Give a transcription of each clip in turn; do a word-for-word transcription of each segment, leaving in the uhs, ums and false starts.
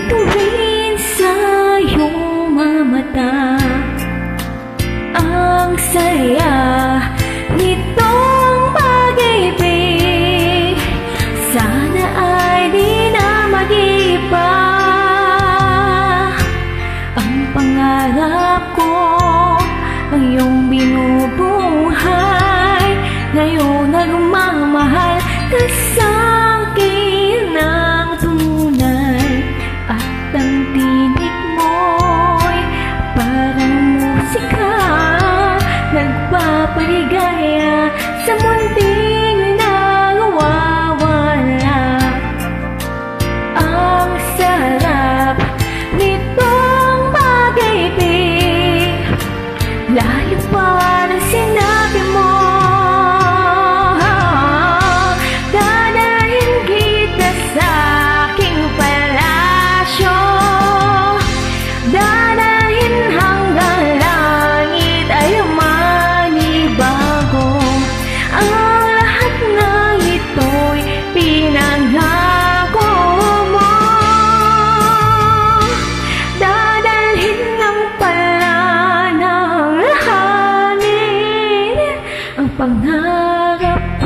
tuwin sa iyong mga mata. Ang saya nitong pag-ibig, sana ay di na mag-iba. Ang pangarap ko, ang iyong binubuhay, ngayon nagmamahal ka sa'kin ng tunay. At ang tinig mo'y parang musika, nagpapaligaya sa munting nawawala. Ang sarap nitong pag-ibig, layo pa ng sinabi mo. Dadalhin kita sa aking palasyo, dadalhin hanggang langit ay manibago. Ang lahat na ito'y pinangako mo. Dadalhin lang pala ng hangin ang pangarap ko.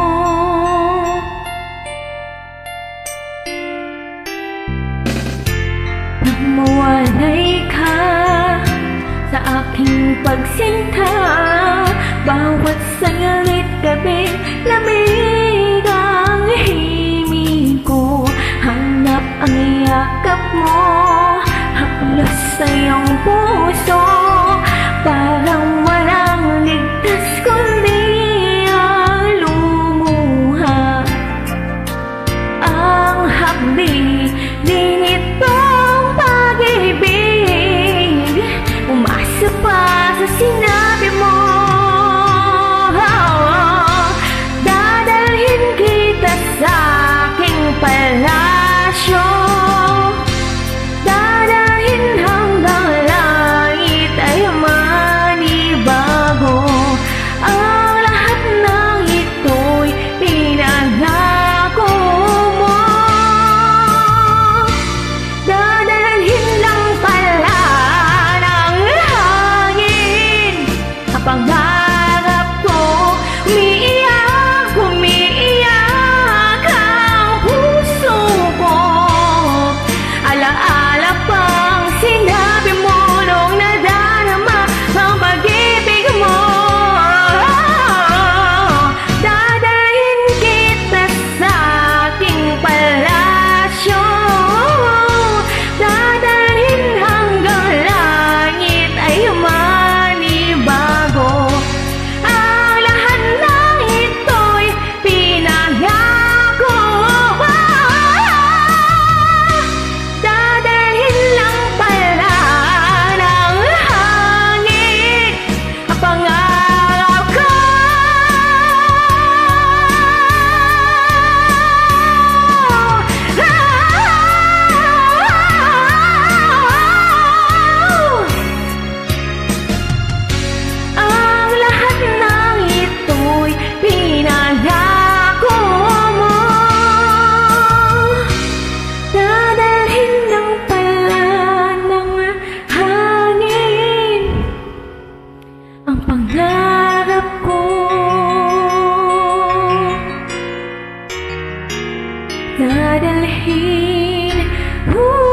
Nang mawalay ka sa aking pagsinta, bawat sangalit gabing lamig ang himig ko. Hanap ang yakap mo, haplos sa iyong puso, parang walang ligtas kundi ang lumuha. Ang hapdi din itong pag-ibig, umasa pa sa sinabi mo. Dadalhin kita sa aking palasyo, dadalhin hanggang langit ay manibago. Ang lahat ng ito'y pinangako mo. Dadalhin lang pala ng hangin ang pangarap ko. Umiiyak, umiiyak ang puso ko, alaala pang sinabi mo nung nadarama ang pag-ibig mo. Dadalhin kita sa aking palasyo, dadalhin hanggang langit ay manibago. Ang lahat ng ito'y pinangako. Dadalhin lang pala ng hangin ang pangarap ko. Ang lahat ng ito'y pinangako mo. Dadalhin lang pala ng hangin ang pangarap ko. Dadalhin,